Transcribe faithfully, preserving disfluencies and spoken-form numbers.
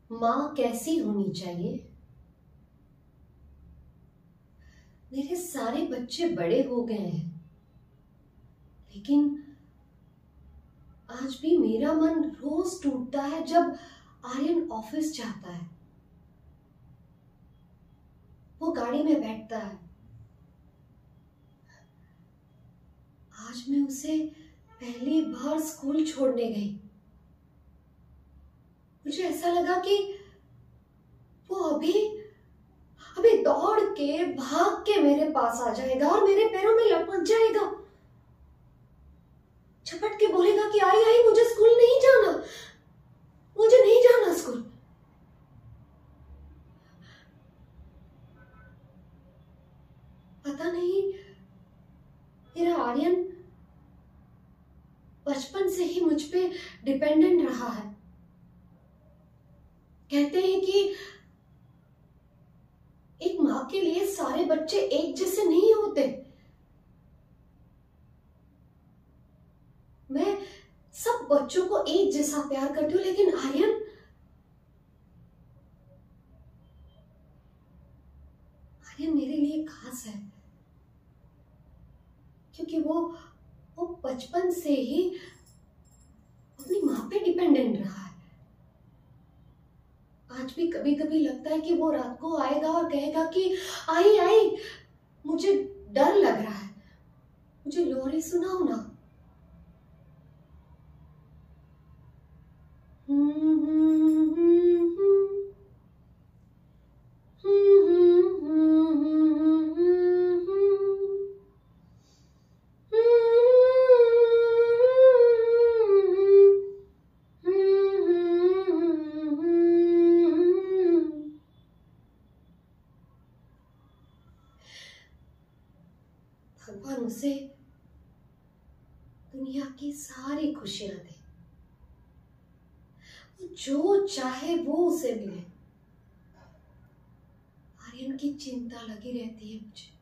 माँ कैसी होनी चाहिए? मेरे सारे बच्चे बड़े हो गए हैं, लेकिन आज भी मेरा मन रोज टूटता है जब आर्यन ऑफिस जाता है। वो गाड़ी में बैठता है। आज मैं उसे पहली बार स्कूल छोड़ने गई। मुझे ऐसा लगा कि वो अभी अभी दौड़ के भाग के मेरे पास आ जाएगा और मेरे पैरों में लपक जाएगा, झपट के बोलेगा कि आई आई मुझे स्कूल नहीं जाना, मुझे नहीं जाना स्कूल। पता नहीं मेरा आर्यन बचपन से ही मुझ पे डिपेंडेंट रहा है। कहते हैं कि एक माँ के लिए सारे बच्चे एक जैसे नहीं होते। मैं सब बच्चों को एक जैसा प्यार करती हूँ, लेकिन आर्यन आर्यन मेरे लिए खास है, क्योंकि वो वो बचपन से ही अपनी माँ पे डिपेंडेंट रहा है। आज भी कभी कभी लगता है कि वो रात को आएगा और कहेगा कि आई आई मुझे डर लग रहा है, मुझे लोरी सुनाओ ना। भगवान उसे दुनिया की सारी खुशियां दे, जो चाहे वो उसे मिले। आर्यन की चिंता लगी रहती है मुझे।